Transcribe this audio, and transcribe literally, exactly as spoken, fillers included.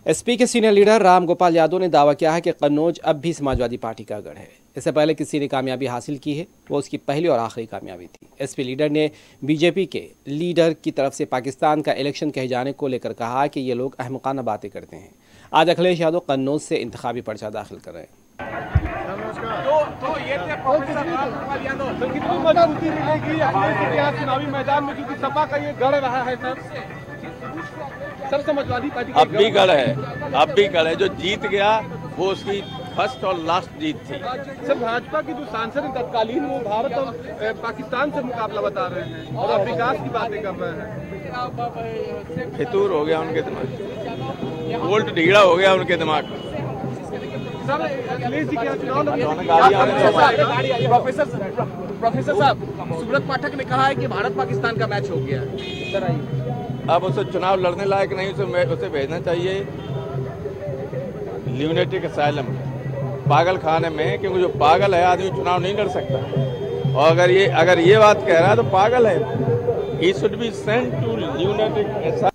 SP के senior leader Ram Gopal Yadav ने दावा किया है कि कन्नौज अब भी समाजवादी पार्टी का गढ़ है। इससे पहले किसी ने कामयाबी हासिल की है, वो उसकी पहली और आखिरी कामयाबी थी। एसपी लीडर ने बीजेपी के लीडर की तरफ से पाकिस्तान का इलेक्शन कहे जाने को लेकर कहा कि ये लोग अहमकाना बातें करते हैं। आज अखिलेश यादव कन्नौज से इंतखाबी पर्चा दाखिल कर रहे हैं। तो, तो ये थे प्रोफेसर राम गोपाल यादव। तो कितनी मजबूती मिलेगी अखिलेश के यहाँ चुनावी मैदान में, क्योंकि सपा का ये गढ़ रहा है सर, सब समाजवादी पार्टी अब भी गढ़ है, अब भी गढ़ है। जो जीत गया वो उसकी फर्स्ट और लास्ट जीत थी। सर भाजपा के जो सांसद हैं तत्कालीन, वो भारत और पाकिस्तान से मुकाबला बता रहे हैं और अब विकास की बातें कर रहे हैं। फितूर हो गया उनके दिमाग, वोल्ट ढीला हो गया उनके दिमाग। सर अखिलेश जी के चुनाव प्रोफेसर प्रोफेसर साहब, सुब्रत पाठक ने कहा है कि भारत पाकिस्तान का मैच हो गया है। सर आइए, अब उसे चुनाव लड़ने लायक नहीं, उसे उसे भेजना चाहिए ल्यूनेटिक असाइलम, पागल खाने में, क्योंकि जो पागल है आदमी चुनाव नहीं लड़ सकता। और अगर ये अगर ये बात कह रहा है तो पागल है। He should be sent to lunatic